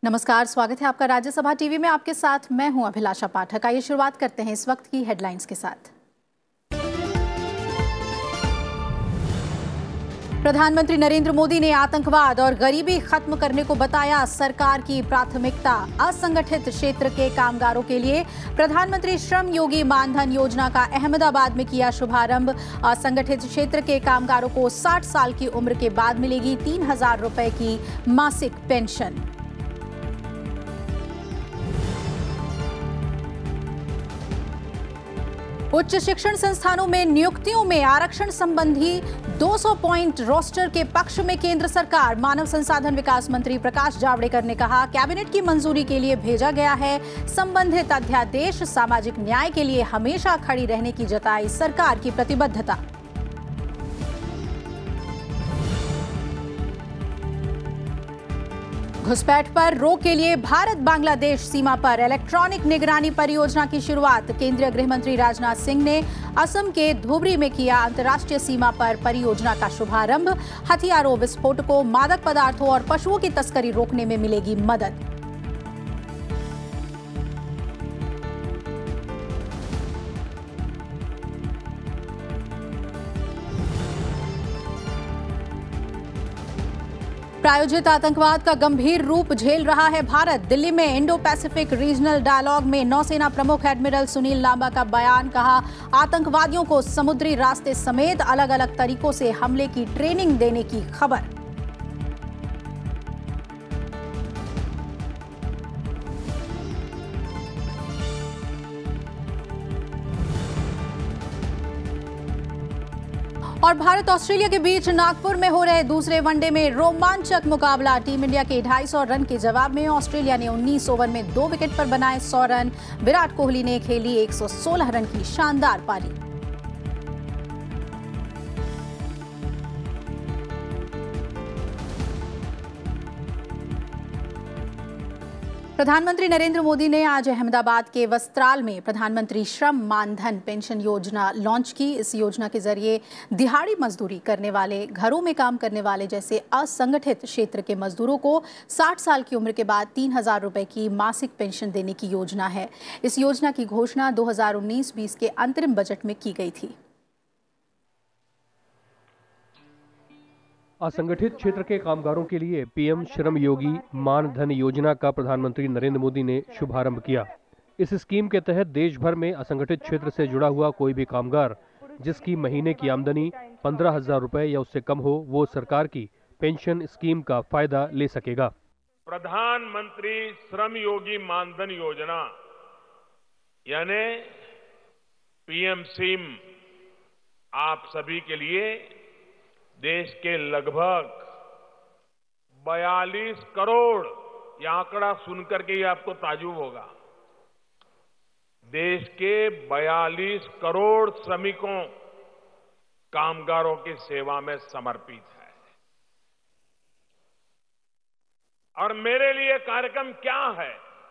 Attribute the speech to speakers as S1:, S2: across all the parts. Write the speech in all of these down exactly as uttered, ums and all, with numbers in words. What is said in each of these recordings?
S1: नमस्कार, स्वागत है आपका राज्यसभा टीवी में। आपके साथ मैं हूं अभिलाषा पाठक। आइए शुरुआत करते हैं इस वक्त की हेडलाइंस के साथ। प्रधानमंत्री नरेंद्र मोदी ने आतंकवाद और गरीबी खत्म करने को बताया सरकार की प्राथमिकता। असंगठित क्षेत्र के कामगारों के लिए प्रधानमंत्री श्रम योगी मानधन योजना का अहमदाबाद में किया शुभारंभ। असंगठित क्षेत्र के कामगारों को साठ साल की उम्र के बाद मिलेगी तीन हजार रुपए की मासिक पेंशन। उच्च शिक्षण संस्थानों में नियुक्तियों में आरक्षण संबंधी दो सौ पॉइंट रोस्टर के पक्ष में केंद्र सरकार। मानव संसाधन विकास मंत्री प्रकाश जावड़ेकर ने कहा, कैबिनेट की मंजूरी के लिए भेजा गया है संबंधित अध्यादेश। सामाजिक न्याय के लिए हमेशा खड़ी रहने की जताई सरकार की प्रतिबद्धता। घुसपैठ पर रोक के लिए भारत बांग्लादेश सीमा पर इलेक्ट्रॉनिक निगरानी परियोजना की शुरुआत। केंद्रीय गृह मंत्री राजनाथ सिंह ने असम के धुबरी में किया अंतर्राष्ट्रीय सीमा पर परियोजना का शुभारंभ। हथियारों, विस्फोटकों, मादक पदार्थों और पशुओं की तस्करी रोकने में मिलेगी मदद। प्रायोजित आतंकवाद का गंभीर रूप झेल रहा है भारत। दिल्ली में इंडो पैसिफिक रीजनल डायलॉग में नौसेना प्रमुख एडमिरल सुनील लांबा का बयान। कहा, आतंकवादियों को समुद्री रास्ते समेत अलग अलग तरीकों से हमले की ट्रेनिंग देने की खबर। और भारत ऑस्ट्रेलिया के बीच नागपुर में हो रहे दूसरे वनडे में रोमांचक मुकाबला। टीम इंडिया के ढाई सौ रन के जवाब में ऑस्ट्रेलिया ने उन्नीस ओवर में दो विकेट पर बनाए सौ रन। विराट कोहली ने खेली एक सौ सोलह रन की शानदार पारी। प्रधानमंत्री नरेंद्र मोदी ने आज अहमदाबाद के वस्त्राल में प्रधानमंत्री श्रम मानधन पेंशन योजना लॉन्च की। इस योजना के जरिए दिहाड़ी मजदूरी करने वाले, घरों में काम करने वाले जैसे असंगठित क्षेत्र के मजदूरों को साठ साल की उम्र के बाद तीन हजार रुपए की मासिक पेंशन देने की योजना है। इस योजना की घोषणा दो हजार उन्नीस बीस के अंतरिम बजट में की गई थी।
S2: असंगठित क्षेत्र के कामगारों के लिए पीएम श्रम योगी मानधन योजना का प्रधानमंत्री नरेंद्र मोदी ने शुभारंभ किया। इस स्कीम के तहत देश भर में असंगठित क्षेत्र से जुड़ा हुआ कोई भी कामगार जिसकी महीने की आमदनी पंद्रह हजार रुपए या उससे कम हो, वो सरकार की पेंशन स्कीम का फायदा ले सकेगा।
S3: प्रधानमंत्री श्रम योगी मानधन योजना यानी पीएम स्कीम आप सभी के लिए देश के लगभग बयालीस करोड़, यह आंकड़ा सुनकर के ही आपको ताज्जुब होगा, देश के बयालीस करोड़ श्रमिकों, कामगारों की सेवा में समर्पित है। और मेरे लिए कार्यक्रम क्या है?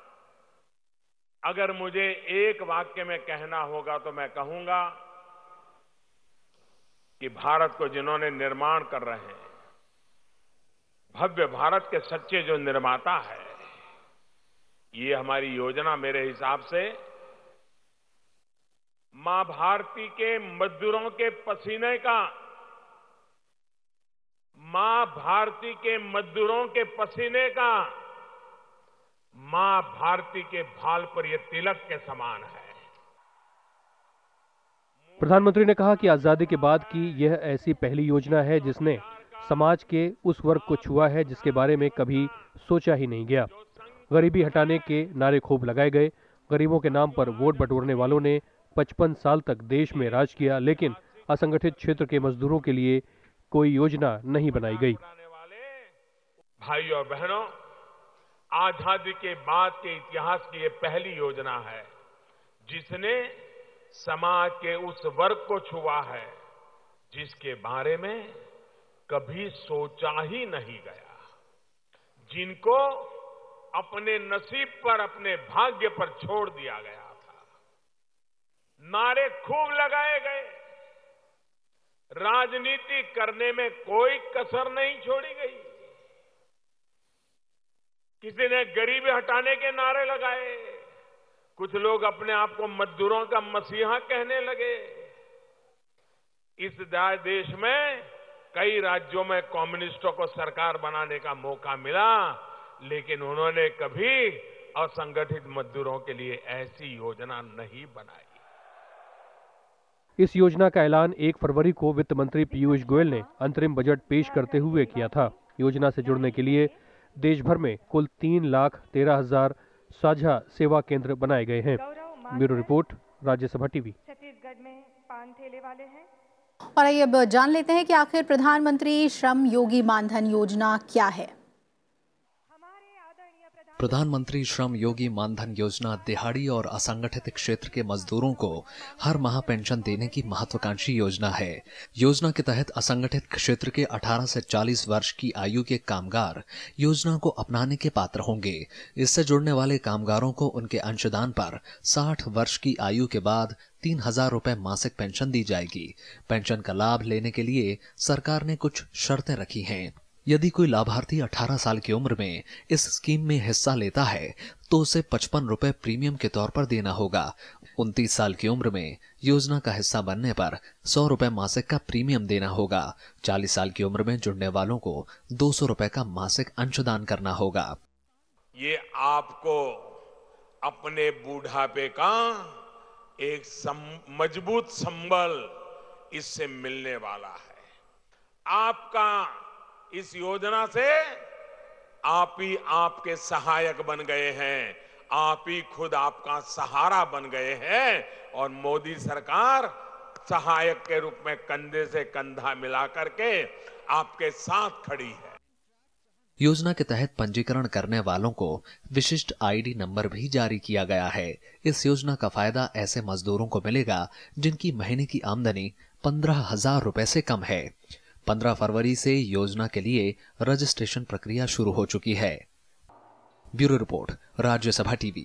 S3: अगर मुझे एक वाक्य में कहना होगा तो मैं कहूंगा कि भारत को जिन्होंने निर्माण कर रहे हैं, भव्य भारत के सच्चे जो निर्माता है, ये हमारी योजना मेरे हिसाब से मां भारती के मजदूरों के पसीने का, मां भारती के मजदूरों के पसीने का, मां भारती के भाल पर यह तिलक के समान है।
S2: प्रधानमंत्री ने कहा कि आजादी के बाद की यह ऐसी पहली योजना है जिसने समाज के उस वर्ग को छुआ है जिसके बारे में कभी सोचा ही नहीं गया। गरीबी हटाने के नारे खूब लगाए गए। गरीबों के नाम पर वोट बटोरने वालों ने पचपन साल तक देश में राज किया, लेकिन असंगठित क्षेत्र के मजदूरों के लिए कोई योजना नहीं बनाई गई।
S3: भाइयों और बहनों, आजादी के बाद के इतिहास की यह पहली योजना है जिसने समाज के उस वर्ग को छुआ है जिसके बारे में कभी सोचा ही नहीं गया, जिनको अपने नसीब पर, अपने भाग्य पर छोड़ दिया गया था। नारे खूब लगाए गए, राजनीति करने में कोई कसर नहीं छोड़ी गई। किसी ने गरीबी हटाने के नारे लगाए, कुछ लोग अपने आप को मजदूरों का मसीहा कहने लगे। इस देश में कई राज्यों में कम्युनिस्टों को सरकार बनाने का मौका मिला, लेकिन उन्होंने कभी असंगठित मजदूरों के लिए ऐसी योजना नहीं बनाई।
S2: इस योजना का ऐलान एक फरवरी को वित्त मंत्री पीयूष गोयल ने अंतरिम बजट पेश करते हुए किया था। योजना से जुड़ने के लिए देश भर में कुल तीन लाख तेरह हजार साझा सेवा केंद्र बनाए गए हैं। Bureau report, Rajya Sabha TV.
S4: Chhattisgarh में पान ठेले वाले हैं।
S1: और आइए अब जान लेते हैं कि आखिर प्रधानमंत्री श्रम योगी मानधन योजना क्या है।
S5: प्रधानमंत्री श्रम योगी मानधन योजना दिहाड़ी और असंगठित क्षेत्र के मजदूरों को हर माह पेंशन देने की महत्वाकांक्षी योजना है। योजना के तहत असंगठित क्षेत्र के अठारह से चालीस वर्ष की आयु के कामगार योजना को अपनाने के पात्र होंगे। इससे जुड़ने वाले कामगारों को उनके अंशदान पर साठ वर्ष की आयु के बाद तीन हजार रुपए मासिक पेंशन दी जाएगी। पेंशन का लाभ लेने के लिए सरकार ने कुछ शर्तें रखी हैं। यदि कोई लाभार्थी अठारह साल की उम्र में इस स्कीम में हिस्सा लेता है तो उसे पचपन रुपए प्रीमियम के तौर पर देना होगा। उनतीस साल की उम्र में योजना का हिस्सा बनने पर सौ रुपए मासिक का प्रीमियम देना होगा। चालीस साल की उम्र में जुड़ने वालों को दो सौ रुपए का मासिक अंशदान करना होगा।
S3: ये आपको अपने बूढ़ापे का एक सम, मजबूत संबल इससे मिलने वाला है। आपका इस योजना से आप ही आपके सहायक बन गए हैं, आप ही खुद आपका सहारा बन गए हैं और मोदी सरकार सहायक के रूप में कंधे से कंधा मिला करके आपके साथ खड़ी है।
S5: योजना के तहत पंजीकरण करने वालों को विशिष्ट आईडी नंबर भी जारी किया गया है। इस योजना का फायदा ऐसे मजदूरों को मिलेगा जिनकी महीने की आमदनी पंद्रह हजार रुपए से कम है। पंद्रह फरवरी से योजना के लिए रजिस्ट्रेशन प्रक्रिया शुरू हो चुकी है। Bureau report, Rajya Sabha TV.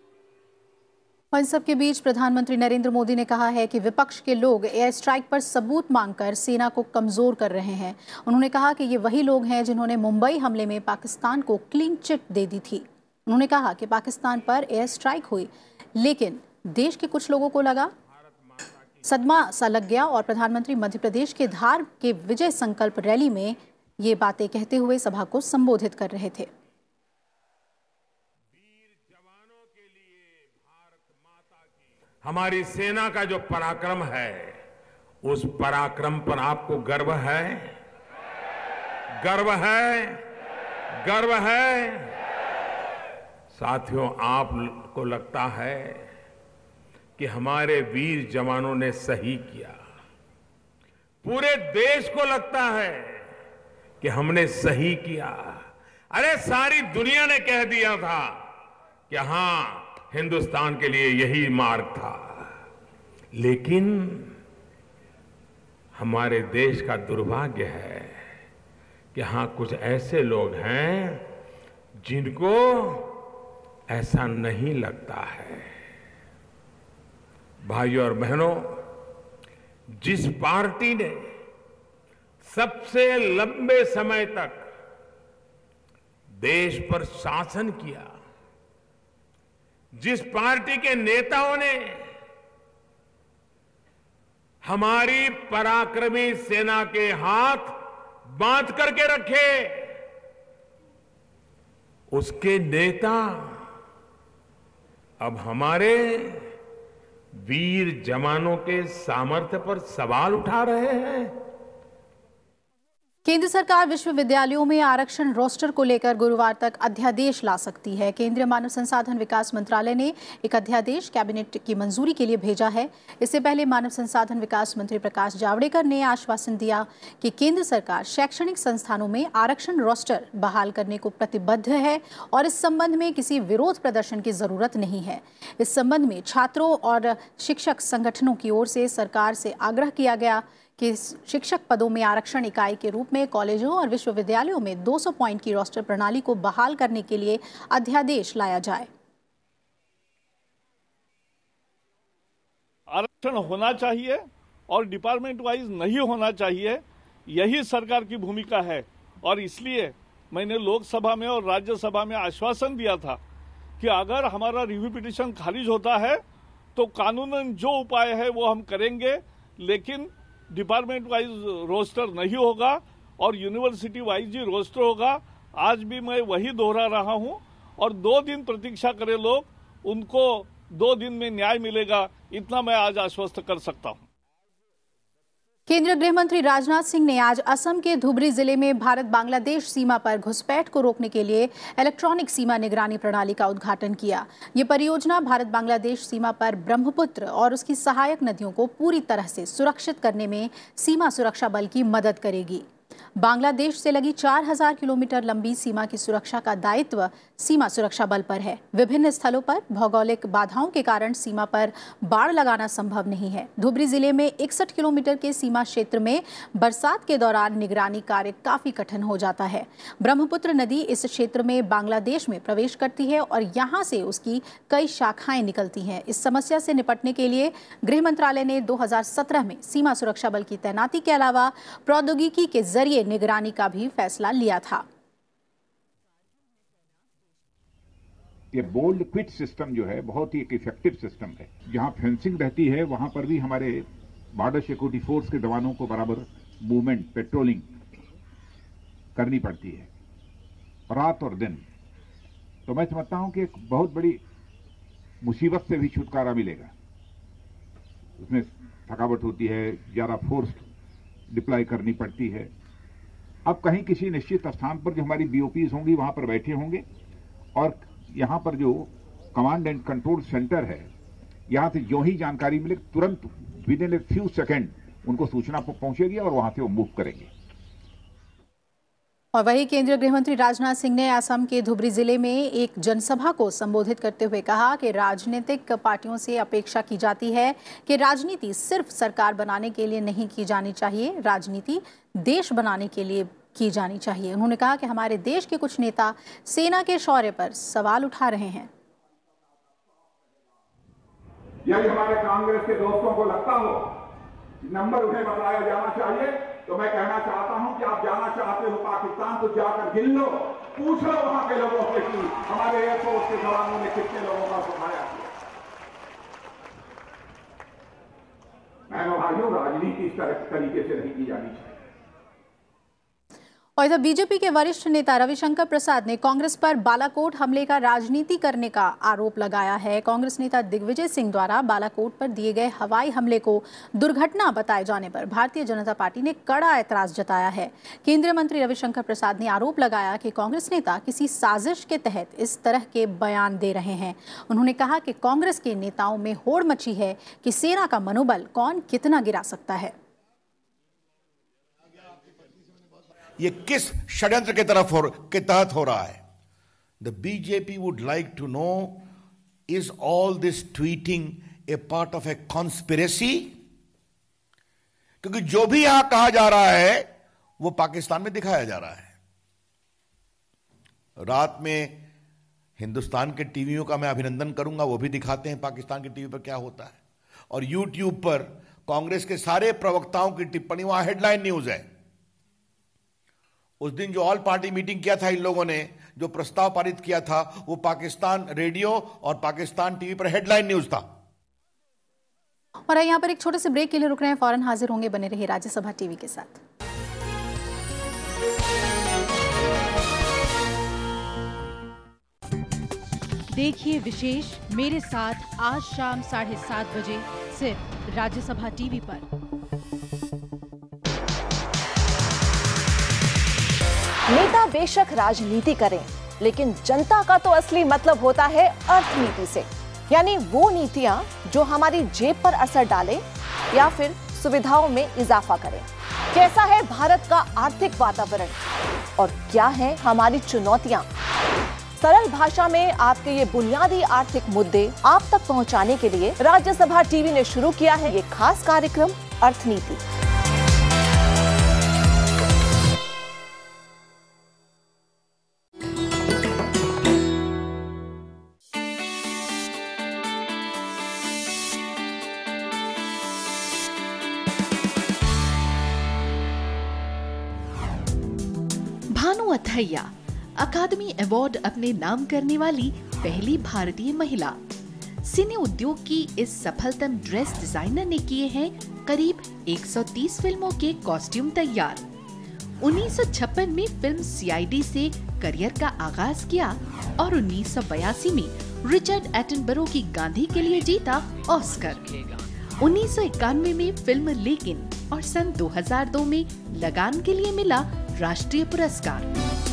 S1: इन सबके बीच प्रधानमंत्री नरेंद्र मोदी ने कहा है कि विपक्ष के लोग एयर स्ट्राइक पर सबूत मांगकर सेना को कमजोर कर रहे हैं। उन्होंने कहा कि ये वही लोग हैं जिन्होंने मुंबई हमले में पाकिस्तान को क्लीन चिट दे दी थी। उन्होंने कहा कि पाकिस्तान पर एयर स्ट्राइक हुई, लेकिन देश के कुछ लोगों को लगा सदमा सा लग गया और प्रधानमंत्री मध्य प्रदेश के धार के विजय संकल्प रैली में ये बातें कहते हुए सभा को संबोधित कर रहे थे।
S3: हमारी सेना का जो पराक्रम है, उस पराक्रम पर आपको गर्व है? गर्व है? गर्व है? साथियों, आपको लगता है कि हमारे वीर जवानों ने सही किया? पूरे देश को लगता है कि हमने सही किया? अरे सारी दुनिया ने कह दिया था कि हां, हिंदुस्तान के लिए यही मार्ग था। लेकिन हमारे देश का दुर्भाग्य है कि हां, कुछ ऐसे लोग हैं जिनको ऐसा नहीं लगता है। भाइयों और बहनों, जिस पार्टी ने सबसे लंबे समय तक देश पर शासन किया, जिस पार्टी के नेताओं ने हमारी पराक्रमी सेना के हाथ बांध करके रखे, उसके नेता अब हमारे वीर जवानों के सामर्थ्य पर सवाल उठा रहे हैं।
S1: केंद्र सरकार विश्वविद्यालयों में आरक्षण रोस्टर को लेकर गुरुवार तक अध्यादेश ला सकती है। केंद्रीय मानव संसाधन विकास मंत्रालय ने एक अध्यादेश कैबिनेट की मंजूरी के लिए भेजा है। इससे पहले मानव संसाधन विकास मंत्री प्रकाश जावड़ेकर ने आश्वासन दिया कि केंद्र सरकार शैक्षणिक संस्थानों में आरक्षण रोस्टर बहाल करने को प्रतिबद्ध है और इस संबंध में किसी विरोध प्रदर्शन की जरूरत नहीं है। इस संबंध में छात्रों और शिक्षक संगठनों की ओर से सरकार से आग्रह किया गया कि शिक्षक पदों में आरक्षण इकाई के रूप में कॉलेजों और विश्वविद्यालयों में दो सौ पॉइंट की रोस्टर प्रणाली को बहाल करने के लिए अध्यादेश लाया जाए।
S6: आरक्षण होना चाहिए और डिपार्टमेंट वाइज नहीं होना चाहिए, यही सरकार की भूमिका है और इसलिए मैंने लोकसभा में और राज्यसभा में आश्वासन दिया था कि अगर हमारा रिव्यू पिटीशन खारिज होता है तो कानूनन जो उपाय है वो हम करेंगे, लेकिन डिपार्टमेंट वाइज रोस्टर नहीं होगा और यूनिवर्सिटी वाइज ही रोस्टर होगा। आज भी मैं वही दोहरा रहा हूं और दो दिन प्रतीक्षा करें लोग, उनको दो दिन में न्याय मिलेगा, इतना मैं आज आश्वस्त कर सकता हूं।
S1: केंद्रीय गृह मंत्री राजनाथ सिंह ने आज असम के धुबरी जिले में भारत बांग्लादेश सीमा पर घुसपैठ को रोकने के लिए इलेक्ट्रॉनिक सीमा निगरानी प्रणाली का उद्घाटन किया। ये परियोजना भारत बांग्लादेश सीमा पर ब्रह्मपुत्र और उसकी सहायक नदियों को पूरी तरह से सुरक्षित करने में सीमा सुरक्षा बल की मदद करेगी। बांग्लादेश से लगी चार हज़ार किलोमीटर लंबी सीमा की सुरक्षा का दायित्व सीमा सुरक्षा बल पर है। विभिन्न स्थलों पर भौगोलिक बाधाओं के कारण सीमा पर बाड़ लगाना संभव नहीं है। धुबरी जिले में इकसठ किलोमीटर के सीमा क्षेत्र में बरसात के दौरान निगरानी कार्य काफी कठिन हो जाता है। ब्रह्मपुत्र नदी इस क्षेत्र में बांग्लादेश में प्रवेश करती है और यहां से उसकी कई शाखाएं निकलती हैं। इस समस्या से निपटने के लिए गृह मंत्रालय ने दो हज़ार सत्रह में सीमा सुरक्षा बल की तैनाती के अलावा प्रौद्योगिकी के जरिए निगरानी का भी फैसला लिया था।
S7: ये बोल्ड क्विट सिस्टम जो है बहुत ही एक इफेक्टिव सिस्टम है। जहां फेंसिंग रहती है वहां पर भी हमारे बॉर्डर सिक्योरिटी फोर्स के जवानों को बराबर मूवमेंट, पेट्रोलिंग करनी पड़ती है रात और दिन। तो मैं समझता हूं कि एक बहुत बड़ी मुसीबत से भी छुटकारा मिलेगा। उसमें थकावट होती है, ज्यादा फोर्स डिप्लॉय करनी पड़ती है। अब कहीं किसी निश्चित स्थान पर जो हमारी बीओपीज होंगी वहां पर बैठे होंगे और यहां पर जो कमांड एंड कंट्रोल सेंटर है, यहां से जो ही जानकारी मिले तुरंत within a few second उनको सूचना पहुंचेगी और वहां से वो मूव करेंगे।
S1: और वही केंद्रीय गृह मंत्री राजनाथ सिंह ने असम के धुबरी जिले में एक जनसभा को संबोधित करते हुए कहा कि राजनीतिक पार्टियों से अपेक्षा की जाती है कि राजनीति सिर्फ सरकार बनाने के लिए नहीं की जानी चाहिए, राजनीति देश बनाने के लिए की जानी चाहिए। उन्होंने कहा कि हमारे देश के कुछ नेता सेना के शौर्य पर सवाल उठा रहे हैं।
S7: यदि हमारे कांग्रेस के दोस्तों को लगता हो नंबर उन्हें बताया जाना चाहिए तो मैं कहना चाहता हूं कि आप जाना चाहते हो पाकिस्तान तो जाकर गिन लो, पूछ लो वहां के लोगों से कि हमारे एयरफोर्स के जवानों ने कितने लोगों का सफाया किया। मैं भाइयों, राजनीति इस तरह तरीके से नहीं की जानी चाहिए।
S1: और इधर बीजेपी के वरिष्ठ नेता रविशंकर प्रसाद ने कांग्रेस पर बालाकोट हमले का राजनीति करने का आरोप लगाया है। कांग्रेस नेता दिग्विजय सिंह द्वारा बालाकोट पर दिए गए हवाई हमले को दुर्घटना बताए जाने पर भारतीय जनता पार्टी ने कड़ा ऐतराज जताया है। केंद्रीय मंत्री रविशंकर प्रसाद ने आरोप लगाया कि कांग्रेस नेता किसी साजिश के तहत इस तरह के बयान दे रहे हैं। उन्होंने कहा कि कांग्रेस के नेताओं में होड़ मची है कि सेना का मनोबल कौन कितना गिरा सकता है।
S8: ये किस षड्यंत्र के तरफ हो, के तहत हो रहा है? The BJP would like to know, is all this tweeting a part of a conspiracy? क्योंकि जो भी यहां कहा जा रहा है वो पाकिस्तान में दिखाया जा रहा है। रात में हिंदुस्तान के टीवियों का मैं अभिनंदन करूंगा, वो भी दिखाते हैं पाकिस्तान के टीवी पर क्या होता है। और यूट्यूब पर कांग्रेस के सारे प्रवक्ताओं की टिप्पणी, वहां हेडलाइन न्यूज है। उस दिन जो ऑल पार्टी मीटिंग किया था इन लोगों ने, जो प्रस्ताव पारित किया था, वो पाकिस्तान रेडियो और पाकिस्तान टीवी पर हेडलाइन न्यूज था।
S1: और यहाँ पर एक छोटे से ब्रेक के लिए रुक रहे हैं, फौरन हाजिर होंगे। बने रहिए राज्यसभा टीवी के साथ।
S9: देखिए विशेष मेरे साथ आज शाम साढ़े सात बजे सिर्फ राज्यसभा टीवी पर।
S10: नेता बेशक राजनीति करें, लेकिन जनता का तो असली मतलब होता है अर्थनीति से, यानी वो नीतियां जो हमारी जेब पर असर डालें या फिर सुविधाओं में इजाफा करें। कैसा है भारत का आर्थिक वातावरण और क्या है हमारी चुनौतियां? सरल भाषा में आपके ये बुनियादी आर्थिक मुद्दे आप तक पहुंचाने के लिए राज्यसभा टीवी ने शुरू किया है ये खास कार्यक्रम अर्थनीति।
S9: भानु अथैया
S11: अकादमी अवार्ड अपने नाम करने वाली पहली भारतीय महिला। सिने उद्योग की इस सफलतम ड्रेस डिजाइनर ने किए हैं करीब एक सौ तीस फिल्मों के कॉस्ट्यूम तैयार। उन्नीस सौ छप्पन में फिल्म सीआईडी से करियर का आगाज किया और उन्नीस सौ बयासी में रिचर्ड एटनबरो की गांधी के लिए जीता ऑस्कर। उन्नीस सौ इक्यानवे में फिल्म लेकिन और सन दो हज़ार दो में लगान के लिए मिला राष्ट्रीय पुरस्कार।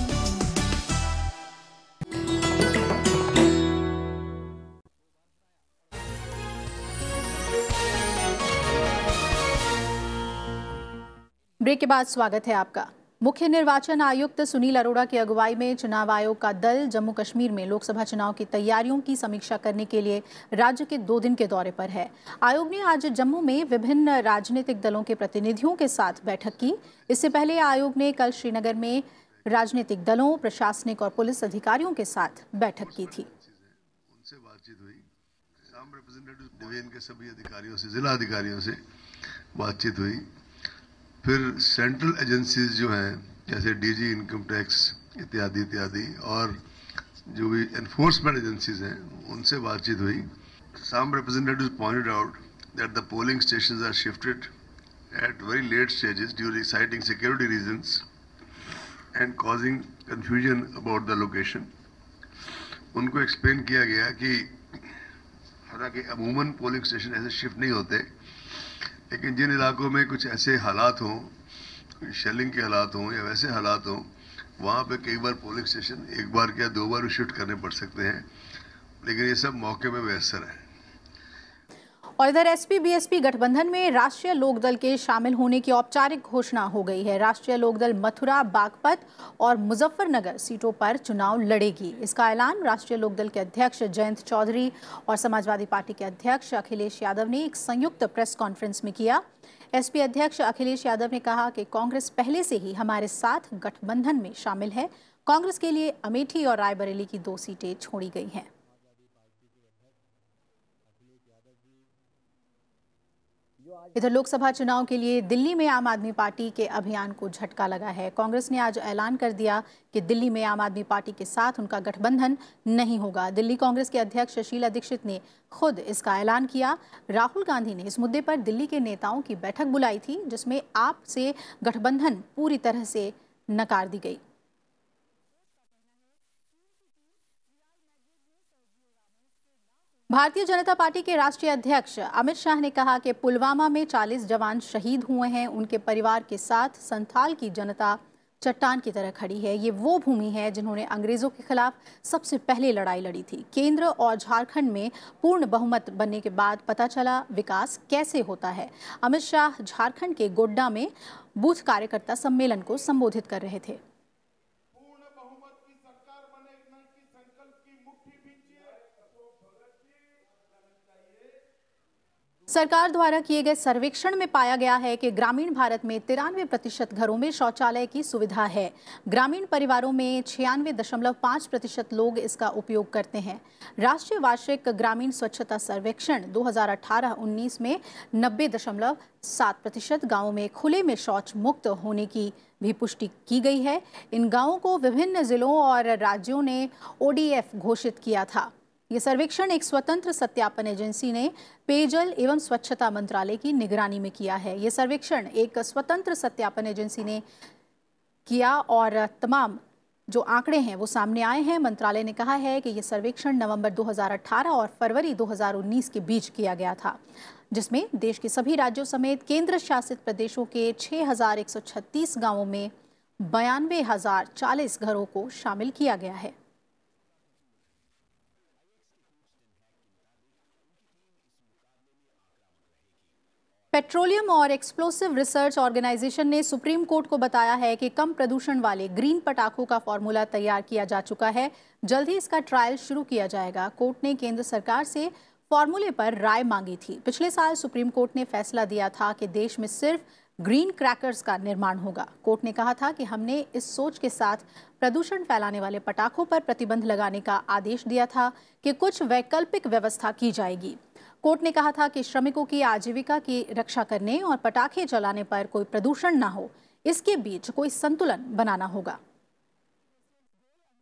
S1: ब्रेक के बाद स्वागत है आपका। मुख्य निर्वाचन आयुक्त सुनील अरोड़ा की अगुवाई में चुनाव आयोग का दल जम्मू कश्मीर में लोकसभा चुनाव की तैयारियों की समीक्षा करने के लिए राज्य के दो दिन के दौरे पर है। आयोग ने आज जम्मू में विभिन्न राजनीतिक दलों के प्रतिनिधियों के साथ बैठक की। इससे पहले आयोग ने कल श्रीनगर में राजनीतिक दलों, प्रशासनिक और पुलिस अधिकारियों के साथ बैठक की थी।
S12: उनसे बातचीत हुई, डिवीजन के सभी अधिकारियों से, जिला अधिकारियों से बातचीत हुई। फिर सेंट्रल एजेंसीज जो हैं जैसे डीजी इनकम टैक्स इत्यादि इत्यादि और जो भी एनफोर्समेंट एजेंसीज हैं उनसे बातचीत हुई। Some representatives pointed out that the polling stations are shifted at very late stages due to citing security reasons and causing confusion about the location. उनको एक्सप्लेन किया गया कि हालांकि अमूमन पोलिंग स्टेशन ऐसे शिफ्ट नहीं होते, लेकिन जिन इलाकों में कुछ ऐसे हालात हों, शेलिंग के हालात हों या वैसे हालात हों, वहाँ पे कई बार पोलिंग स्टेशन एक बार या दो बार शिफ्ट करने पड़ सकते हैं, लेकिन ये सब मौके में मुयस्सर है।
S1: और इधर एसपी बीएसपी गठबंधन में राष्ट्रीय लोकदल के शामिल होने की औपचारिक घोषणा हो गई है। राष्ट्रीय लोकदल मथुरा, बागपत और मुजफ्फरनगर सीटों पर चुनाव लड़ेगी। इसका ऐलान राष्ट्रीय लोकदल के अध्यक्ष जयंत चौधरी और समाजवादी पार्टी के अध्यक्ष अखिलेश यादव ने एक संयुक्त प्रेस कॉन्फ्रेंस में किया। एसपी अध्यक्ष अखिलेश यादव ने कहा कि कांग्रेस पहले से ही हमारे साथ गठबंधन में शामिल है। कांग्रेस के लिए अमेठी और रायबरेली की दो सीटें छोड़ी गई हैं। इधर लोकसभा चुनाव के लिए दिल्ली में आम आदमी पार्टी के अभियान को झटका लगा है। कांग्रेस ने आज ऐलान कर दिया कि दिल्ली में आम आदमी पार्टी के साथ उनका गठबंधन नहीं होगा। दिल्ली कांग्रेस के अध्यक्ष शीला दीक्षित ने खुद इसका ऐलान किया। राहुल गांधी ने इस मुद्दे पर दिल्ली के नेताओं की बैठक बुलाई थी, जिसमें आप से गठबंधन पूरी तरह से नकार दी गई। भारतीय जनता पार्टी के राष्ट्रीय अध्यक्ष अमित शाह ने कहा कि पुलवामा में चालीस जवान शहीद हुए हैं। उनके परिवार के साथ संथाल की जनता चट्टान की तरह खड़ी है। ये वो भूमि है जिन्होंने अंग्रेजों के खिलाफ सबसे पहले लड़ाई लड़ी थी। केंद्र और झारखंड में पूर्ण बहुमत बनने के बाद पता चला विकास कैसे होता है। अमित शाह झारखंड के गोड्डा में बूथ कार्यकर्ता सम्मेलन को संबोधित कर रहे थे। सरकार द्वारा किए गए सर्वेक्षण में पाया गया है कि ग्रामीण भारत में तिरानवे प्रतिशत घरों में शौचालय की सुविधा है। ग्रामीण परिवारों में छियानवे दशमलव पाँच प्रतिशत लोग इसका उपयोग करते हैं। राष्ट्रीय वार्षिक ग्रामीण स्वच्छता सर्वेक्षण दो हज़ार अठारह उन्नीस में नब्बे दशमलव सात प्रतिशत गाँवों में खुले में शौच मुक्त होने की भी पुष्टि की गई है। इन गाँवों को विभिन्न जिलों और राज्यों ने ओडीएफ घोषित किया था। ये सर्वेक्षण एक स्वतंत्र सत्यापन एजेंसी ने पेयजल एवं स्वच्छता मंत्रालय की निगरानी में किया है। ये सर्वेक्षण एक स्वतंत्र सत्यापन एजेंसी ने किया और तमाम जो आंकड़े हैं वो सामने आए हैं। मंत्रालय ने कहा है कि ये सर्वेक्षण नवंबर दो हज़ार अठारह और फरवरी दो हज़ार उन्नीस के बीच किया गया था, जिसमें देश के सभी राज्यों समेत केंद्र शासित प्रदेशों के छह हज़ार एक सौ छत्तीस गाँवों में बयानवे हजार चालीस घरों को शामिल किया गया है। पेट्रोलियम और एक्सप्लोसिव रिसर्च ऑर्गेनाइजेशन ने सुप्रीम कोर्ट को बताया है कि कम प्रदूषण वाले ग्रीन पटाखों का फॉर्मूला तैयार किया जा चुका है। जल्द ही इसका ट्रायल शुरू किया जाएगा। कोर्ट ने केंद्र सरकार से फॉर्मूले पर राय मांगी थी। पिछले साल सुप्रीम कोर्ट ने फैसला दिया था कि देश में सिर्फ ग्रीन क्रैकर्स का निर्माण होगा। कोर्ट ने कहा था कि हमने इस सोच के साथ प्रदूषण फैलाने वाले पटाखों पर प्रतिबंध लगाने का आदेश दिया था कि कुछ वैकल्पिक व्यवस्था की जाएगी। कोर्ट ने कहा था कि श्रमिकों की आजीविका की रक्षा करने और पटाखे चलाने पर कोई प्रदूषण ना हो, इसके बीच कोई संतुलन बनाना होगा।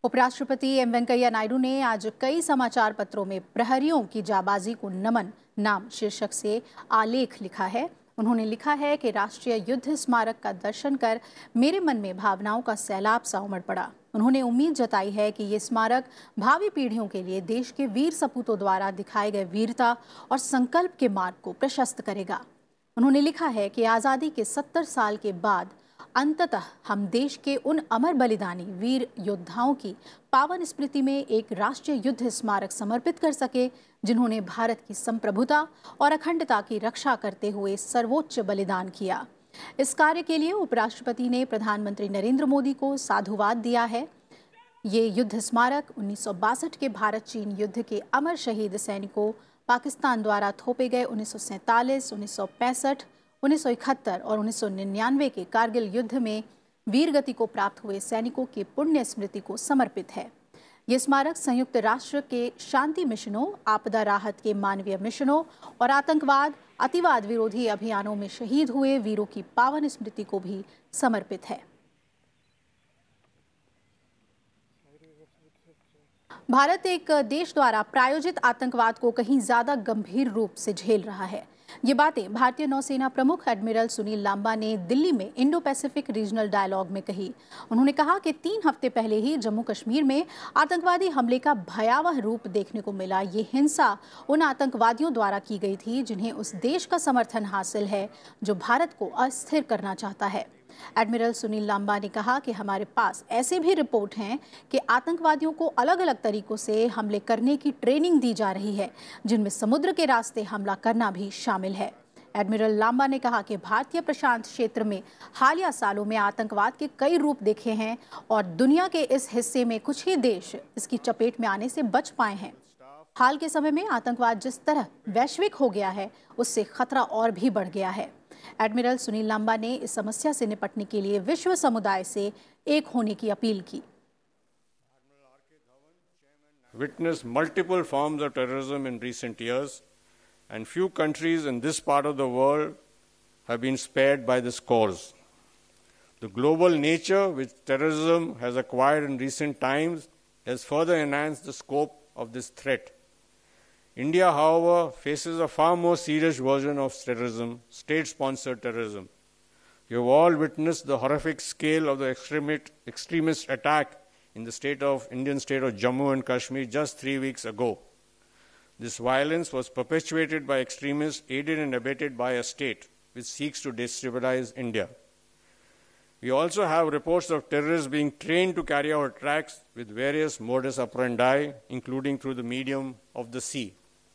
S1: उपराष्ट्रपति एम वेंकैया नायडू ने आज कई समाचार पत्रों में प्रहरियों की जाबाजी को नमन नाम शीर्षक से आलेख लिखा है। उन्होंने लिखा है कि राष्ट्रीय युद्ध स्मारक का दर्शन कर मेरे मन में भावनाओं का सैलाब सा उमड़ पड़ा। उन्होंने उम्मीद जताई है कि ये स्मारक भावी पीढ़ियों के लिए देश के वीर सपूतों द्वारा दिखाए गए वीरता और संकल्प के मार्ग को प्रशस्त करेगा। उन्होंने लिखा है कि आज़ादी के सत्तर साल के बाद अंततः हम देश के उन अमर बलिदानी वीर योद्धाओं की पावन स्मृति में एक राष्ट्रीय युद्ध स्मारक समर्पित कर सके, जिन्होंने भारत की संप्रभुता और अखंडता की रक्षा करते हुए सर्वोच्च बलिदान किया। इस कार्य के लिए उपराष्ट्रपति ने प्रधानमंत्री नरेंद्र मोदी को साधुवाद दिया है। ये युद्ध स्मारक उन्नीस सौ बासठ के भारत चीन युद्ध के अमर शहीद सैनिकों, पाकिस्तान द्वारा थोपे गए उन्नीस सौ सैंतालीस, उन्नीस सौ पैंसठ, उन्नीस सौ इकहत्तर और उन्नीस सौ निन्यानवे के कारगिल युद्ध में वीरगति को प्राप्त हुए सैनिकों की पुण्य स्मृति को समर्पित है। ये स्मारक संयुक्त राष्ट्र के शांति मिशनों, आपदा राहत के मानवीय मिशनों और आतंकवाद, अतिवाद विरोधी अभियानों में शहीद हुए वीरों की पावन स्मृति को भी समर्पित है। भारत एक देश द्वारा प्रायोजित आतंकवाद को कहीं ज्यादा गंभीर रूप से झेल रहा है। ये बातें भारतीय नौसेना प्रमुख एडमिरल सुनील लांबा ने दिल्ली में इंडो पैसिफिक रीजनल डायलॉग में कही। उन्होंने कहा कि तीन हफ्ते पहले ही जम्मू कश्मीर में आतंकवादी हमले का भयावह रूप देखने को मिला। ये हिंसा उन आतंकवादियों द्वारा की गई थी जिन्हें उस देश का समर्थन हासिल है जो भारत को अस्थिर करना चाहता है। एडमिरल सुनील लांबा ने कहा कि हमारे पास ऐसे भी रिपोर्ट हैं कि आतंकवादियों को अलग अलग तरीकों से हमले करने की ट्रेनिंग दी जा रही है, जिनमें समुद्र के रास्ते हमला करना भी शामिल है। एडमिरल लांबा ने कहा कि भारतीय प्रशांत क्षेत्र में हालिया सालों में आतंकवाद के कई रूप देखे हैं और दुनिया के इस हिस्से में कुछ ही देश इसकी चपेट में आने से बच पाए हैं। हाल के समय में आतंकवाद जिस तरह वैश्विक हो गया है, उससे खतरा और भी बढ़ गया है। एडमिरल सुनील लांबा ने इस समस्या से निपटने के लिए विश्व समुदाय से एक होने की अपील की।
S13: Witnessed multiple forms of terrorism in recent years, and few countries in this part of the world have been spared by this cause. The global nature which terrorism has acquired in recent times has further enhanced the scope of this threat. India, however, faces a far more serious version of terrorism, state-sponsored terrorism. You have all witnessed the horrific scale of the extremist, extremist attack in the state of Indian state of Jammu and Kashmir just three weeks ago. This violence was perpetuated by extremists aided and abetted by a state which seeks to destabilize India. We also have reports of terrorists being trained to carry out attacks with various modus operandi, including through the medium of the sea.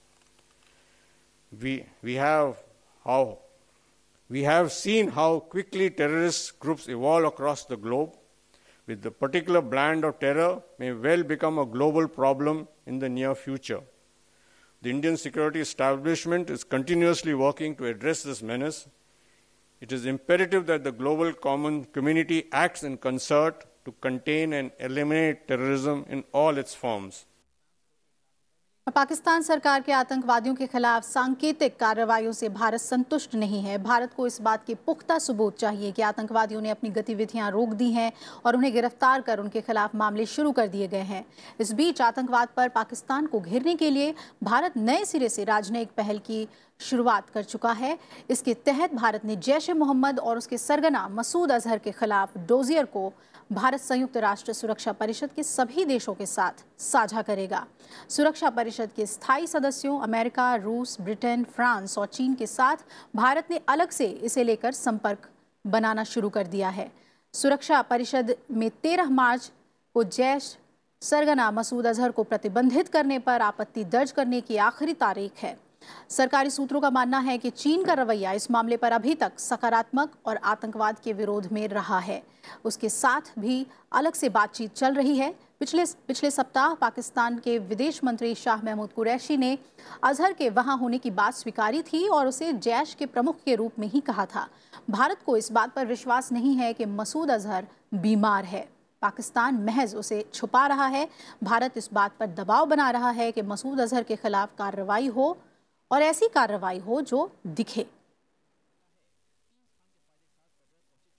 S13: We, we, have how, we have seen how quickly terrorist groups evolve across the globe, with the particular brand of terror may well become a global problem in the near future. The Indian security establishment is continuously working to address this menace. It is imperative that the global common community acts in concert to contain and eliminate terrorism in all its forms.
S1: Pakistan सरकार के आतंकवादियों के खिलाफ सांकेतिक कार्रवाइयों से भारत संतुष्ट नहीं है। भारत को इस बात के पुख्ता सबूत चाहिए कि आतंकवादियों ने अपनी गतिविधियां रोक दी हैं और उन्हें गिरफ्तार कर उनके खिलाफ मामले शुरू कर दिए गए हैं। इस बीच आतंकवाद पर पाकिस्तान को घेरने के लिए भारत नए सिरे से राजनयिक पहल की शुरुआत कर चुका है। इसके तहत भारत ने जैश ए मोहम्मद और उसके सरगना मसूद अजहर के खिलाफ डोजियर को भारत संयुक्त राष्ट्र सुरक्षा परिषद के सभी देशों के साथ साझा करेगा। सुरक्षा परिषद के स्थायी सदस्यों अमेरिका, रूस, ब्रिटेन, फ्रांस और चीन के साथ भारत ने अलग से इसे लेकर संपर्क बनाना शुरू कर दिया है। सुरक्षा परिषद में तेरह मार्च को जैश सरगना मसूद अजहर को प्रतिबंधित करने पर आपत्ति दर्ज करने की आखिरी तारीख है। सरकारी सूत्रों का मानना है कि चीन का रवैया इस मामले पर अभी तक सकारात्मक और आतंकवाद के विरोध में रहा है। उसके साथ भी अलग से बातचीत चल रही है। पिछले पिछले सप्ताह पाकिस्तान के विदेश मंत्री शाह महमूद कुरैशी ने अजहर के वहां होने की बात स्वीकारी थी और उसे जैश के प्रमुख के रूप में ही कहा था। भारत को इस बात पर विश्वास नहीं है कि मसूद अजहर बीमार है। पाकिस्तान महज उसे छुपा रहा है। भारत इस बात पर दबाव बना रहा है कि मसूद अजहर के खिलाफ कार्रवाई हो और ऐसी कार्रवाई हो जो दिखे।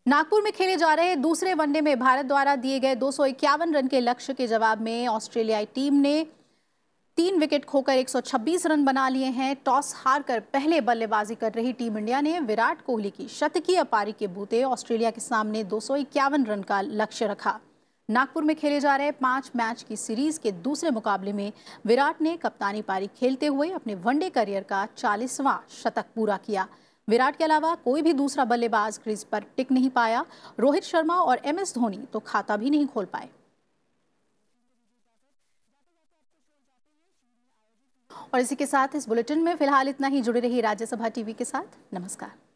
S1: नागपुर में खेले जा रहे दूसरे वनडे में भारत द्वारा दिए गए दो सौ इक्यावन रन के लक्ष्य के जवाब में ऑस्ट्रेलियाई टीम ने तीन विकेट खोकर एक सौ छब्बीस रन बना लिए हैं। टॉस हारकर पहले बल्लेबाजी कर रही टीम इंडिया ने विराट कोहली की शतकीय पारी के बूते ऑस्ट्रेलिया के सामने दो सौ इक्यावन रन का लक्ष्य रखा। नागपुर में खेले जा रहे पांच मैच की सीरीज के दूसरे मुकाबले में विराट ने कप्तानी पारी खेलते हुए अपने वनडे करियर का चालीसवां शतक पूरा किया। विराट के अलावा कोई भी दूसरा बल्लेबाज क्रीज पर टिक नहीं पाया। रोहित शर्मा और एम एस धोनी तो खाता भी नहीं खोल पाए। और इसी के साथ इस बुलेटिन में फिलहाल इतना ही। जुड़े रहिए राज्यसभा टीवी के साथ। नमस्कार।